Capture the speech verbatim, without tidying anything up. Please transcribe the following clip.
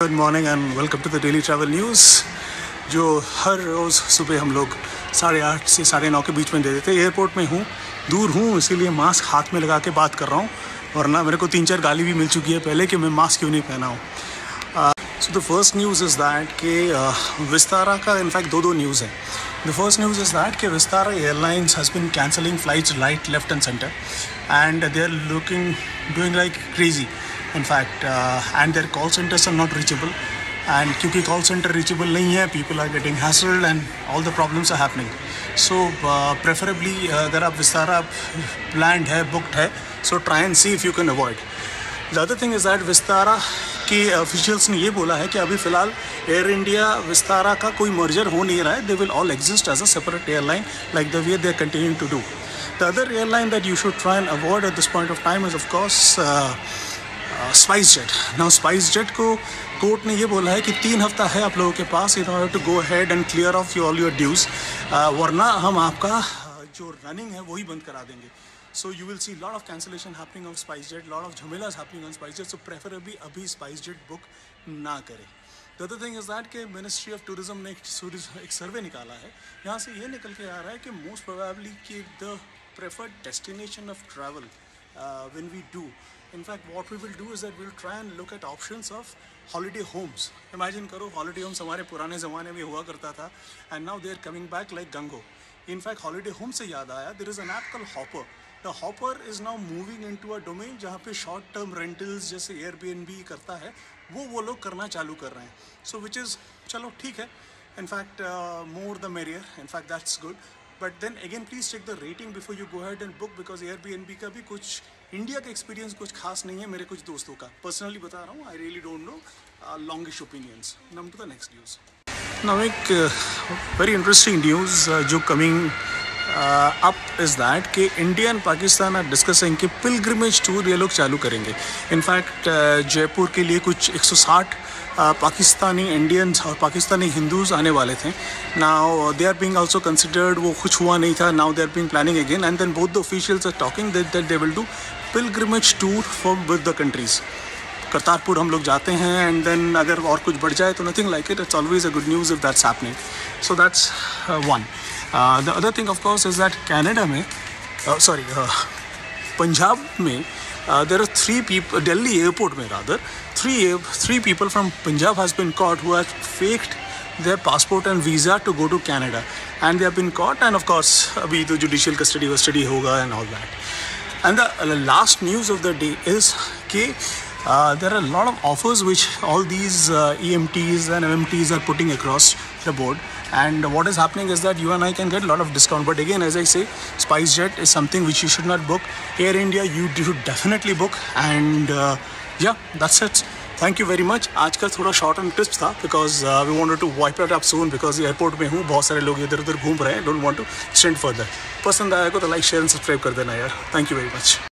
Good morning and welcome to the daily travel news, जो हर रोज़ सुबह हम लोग साढ़े आठ से साढ़े नौ के बीच में दे देते हैं। एयरपोर्ट में हूँ, दूर हूँ, इसीलिए मास्क हाथ में लगा के बात कर रहा हूँ, वरना मेरे को तीन चार गाली भी मिल चुकी है पहले कि मैं मास्क क्यों नहीं पहना हूँ। So the first news is that कि विस्तारा का इनफैक्ट दो दो न्यूज़ है। The first news is that कि Vistara airlines has been cancelling flights right left and centre and they are looking doing like crazy in fact uh, and their call centers are not reachable, and क्योंकि call center reachable नहीं है, people are getting hassled and all the problems are happening. So uh, preferably uh, अगर आप Vistara planned है, booked है, so try and see if you can avoid. The other thing is that Vistara के officials ने ये बोला है कि अभी फ़िलहाल एयर इंडिया विस्तारा का कोई merger हो नहीं रहा है. They will all exist as a separate airline like the way they are continuing to do. The other airline that you should try and avoid at this point of time is of course uh, SpiceJet. Now SpiceJet को court ने ये बोला है कि तीन हफ्ता है आप लोगों के पास in order to go ahead and clear of all your dues, वरना हम आपका जो रनिंग है वही बंद करा देंगे। So you will see lot of cancellation happening of SpiceJet, lot of झमेलास happening on SpiceJet, so preferably अभी स्पाइस जेट बुक ना करें। The other thing is that कि मिनिस्ट्री ऑफ टूरिज्म ने एक सर्वे निकाला है, यहाँ से ये निकल के आ रहा है कि मोस्ट प्रोबेबली कि the preferred destination of travel when we do, in fact what we will do is that we will try and look at options of holiday homes. Imagine करो holiday homes हमारे पुराने ज़माने में हुआ करता था and now they are coming back like gango. In fact holiday home से याद आया, there is an app called Hopper. The Hopper is now moving into a domain जहाँ पे short term rentals जैसे Airbnb करता है वो वो लोग करना चालू कर रहे हैं. So which is चलो ठीक है, in fact uh, more the merrier, in fact that's good. But then again please check the rating before you go ahead and book, because Airbnb का भी कुछ इंडिया का एक्सपीरियंस कुछ खास नहीं है मेरे कुछ दोस्तों का, पर्सनली बता रहा हूँ, I really don't know longish opinions. Now to the next news. Now एक वेरी इंटरेस्टिंग न्यूज़ जो कमिंग अप इज़ दैट कि India and Pakistan are discussing कि पिलग्रिमेज टूर ये लोग चालू करेंगे। इनफैक्ट uh, जयपुर के लिए कुछ एक सौ साठ Uh, पाकिस्तानी इंडियंस और पाकिस्तानी हिंदूज़ आने वाले थे। Now they are being also considered, वो कुछ हुआ नहीं था, now they are being planning again and then both the officials are talking that that they will do pilgrimage tour for with the countries. Kartarpur हम लोग जाते हैं एंड देन अगर और कुछ बढ़ जाए तो nothing like it, it's always a good news if that's happening. So that's one. The other thing of course is that Canada में सॉरी पंजाब में Uh, there are three people, Delhi airport mein rather, three three people from Punjab has been caught who have faked their passport and visa to go to Canada, and they have been caught, and of course abhi to judicial custody custody hoga and all that. And the uh, last news of the day is कि uh, there are a lot of offers which all these uh, E M Ts and M M Ts are putting across the board. And what is happening is that you and I can get a lot of discount. But again, as I say, SpiceJet is something which you should not book. Air India, you should definitely book. And uh, yeah, that's it. Thank you very much. आज का थोड़ा short and crisp था because uh, we wanted to wipe it up soon because airport में हूँ, बहुत सारे लोग इधर उधर घूम रहे हैं. Don't want to extend further. पसंद आया को तो like, share and subscribe कर देना यार. Thank you very much.